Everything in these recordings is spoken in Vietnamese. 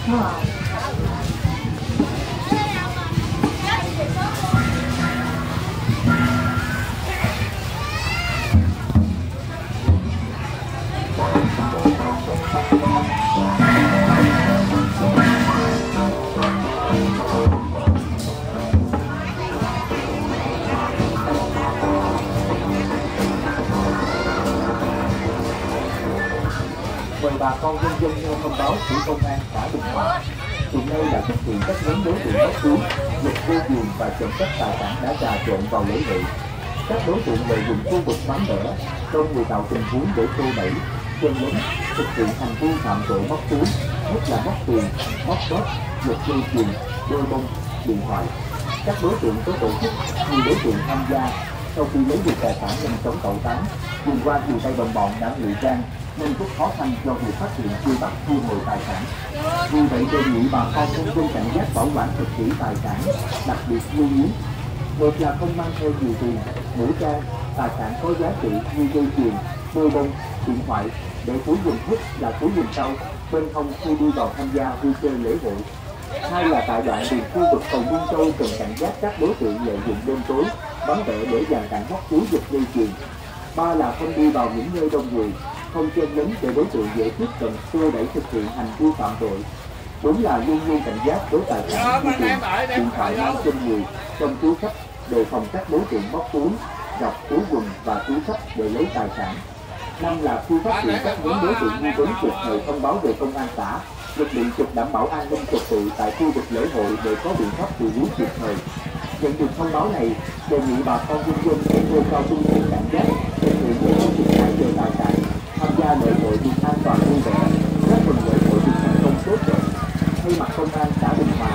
Mời bà con nhân dân theo thông báo của công an xã Bình Hòa. Hiện nay đã xuất hiện các nhóm đối tượng móc túi, giật dây chuyền và trộm cắp tài sản đã trà trộn vào lễ hội. Các đối tượng lợi dụng khu vực vắng vẻ, trong người tạo tình huống để xô đẩy, chen lấn, thực hiện hành vi phạm tội móc túi, nhất là móc tiền, móc bóp, giật dây chuyền, đôi bông, điện thoại. Các đối tượng có tổ chức, nhiều đối tượng tham gia. Sau khi lấy được tài sản nhanh chóng tẩu tán, dùng qua nhiều tay đồng bọn đã ngụy trang nên rất khó khăn cho việc phát hiện truy bắt thu hồi tài sản. Vì vậy đề nghị bà con nhân dân cảnh giác bảo quản thật kỹ tài sản, đặc biệt lưu ý: một là không mang theo nhiều tiền, nữ trang, tài sản có giá trị như dây chuyền, đôi bông, điện thoại để túi dùng trước là túi dùng sau, bên hông khi đi vào tham gia vui chơi lễ hội. Hai là tại đoạn đường khu vực cầu Buôn Châu cần cảnh giác các đối tượng lợi dụng đêm tối, vắng vẻ để dàn cảnh móc túi giật dây chuyền. Ba là không đi vào những nơi đông người, không chen lấn để đối tượng dễ tiếp cận xô đẩy thực hiện hành vi phạm tội. Bốn là luôn luôn cảnh giác với tài sản như tiền, điện thoại mang trên người, trong túi sách, đề phòng các đối tượng móc túi, dọc túi quần và túi sách để lấy tài sản. Năm là khi phát hiện các nhóm đối tượng nghi vấn kịp thời thông báo về công an xã, lực lượng trực đảm bảo an ninh trật tự tại khu vực lễ hội để có biện pháp xử lý kịp thời. Nhận được thông báo này, đề nghị bà con nhân dân hãy nêu cao tinh thần cảnh giác, thực hiện những thiệt hại về tài sản, tham gia lễ hội được an toàn vui vẻ, góp phần lễ hội được thành công tốt đẹp. Thay mặt công an xã Bình Hòa,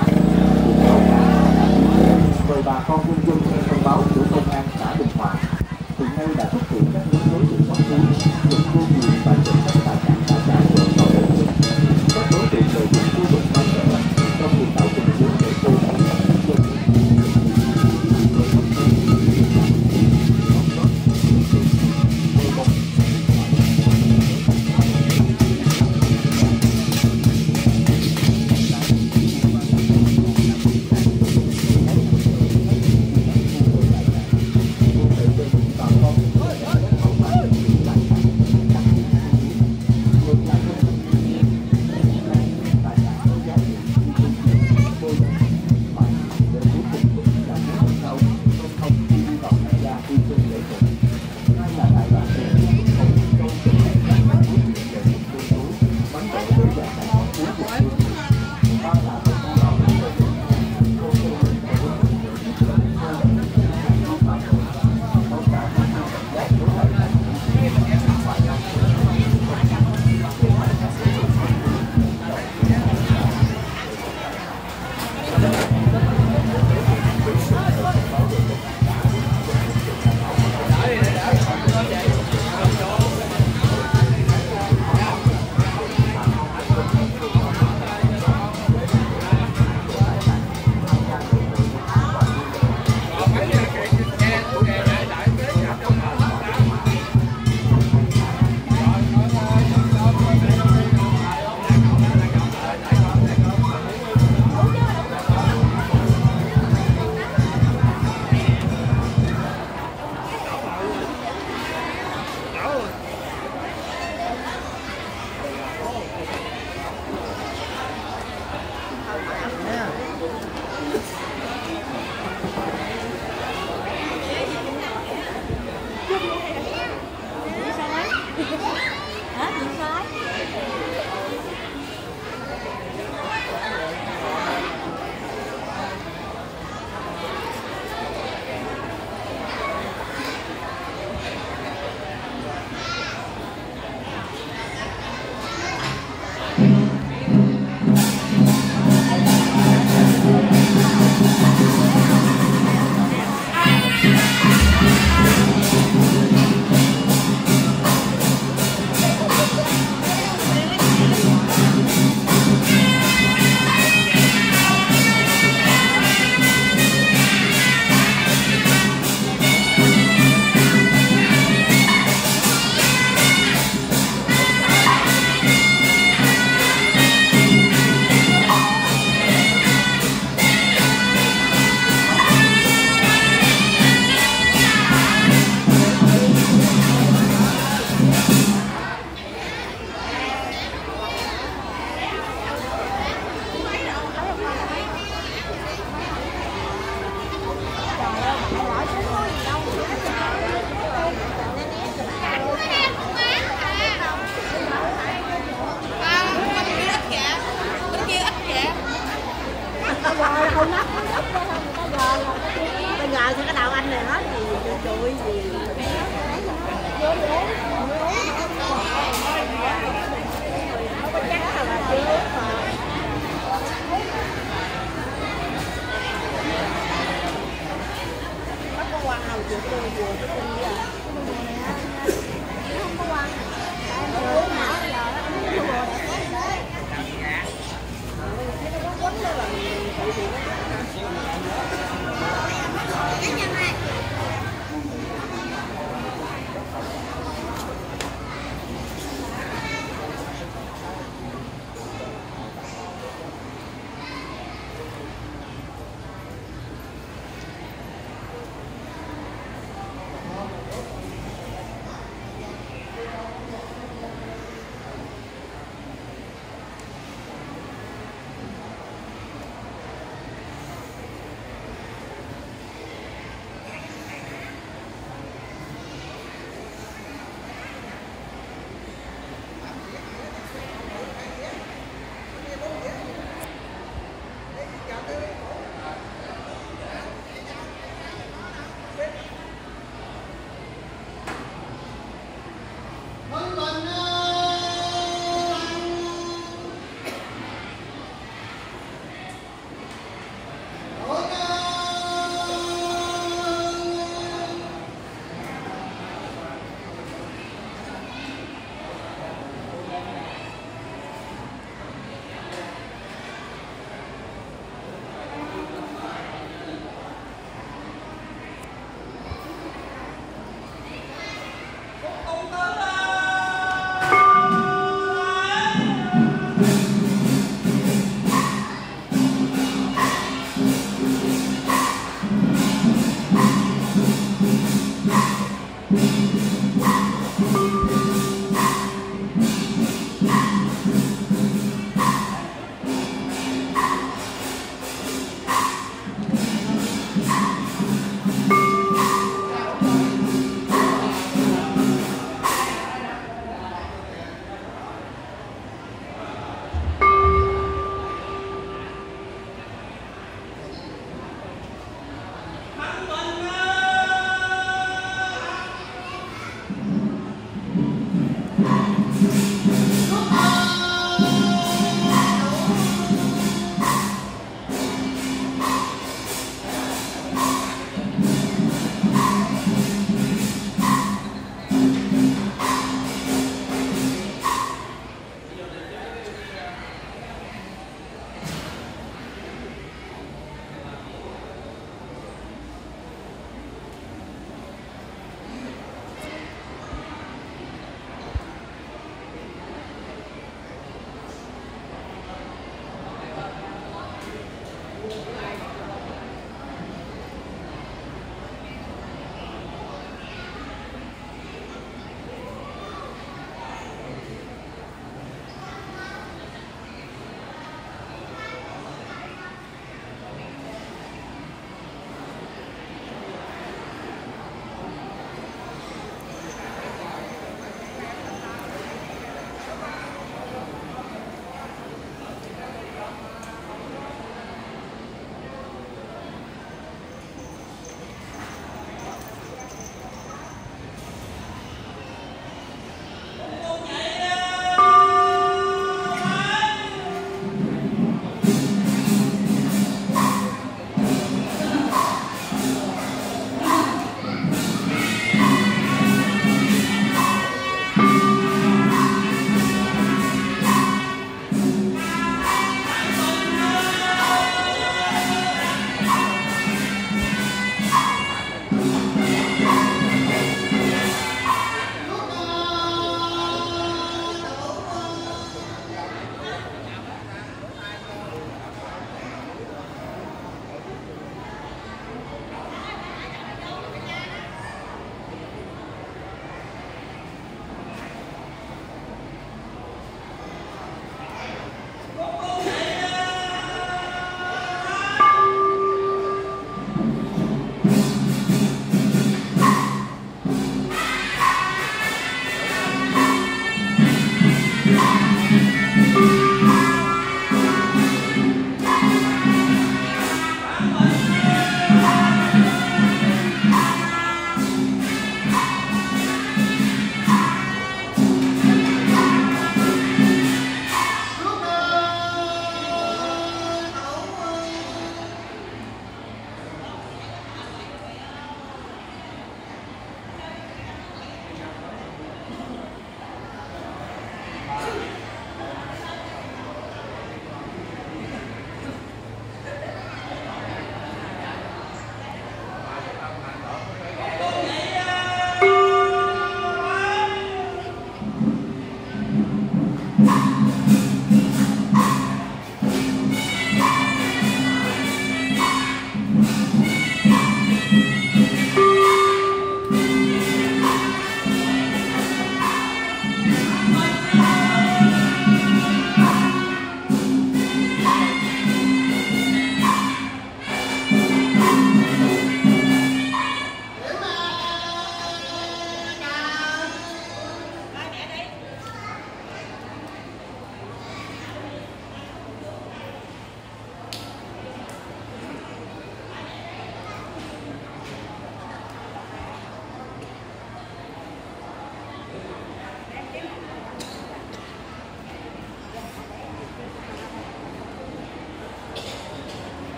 mời bà con nhân dân nghe thông báo của công an xã Bình Hòa. Hiện nay đã xuất hiện các nhóm đối tượng móc túi, giật dây chuyền và trộm cắp tài sản đã trà trộn vào lễ hội. Các đối tượng lợi dụng khu vực vắng vẻ trong việc tạo tình huống để xô đẩy.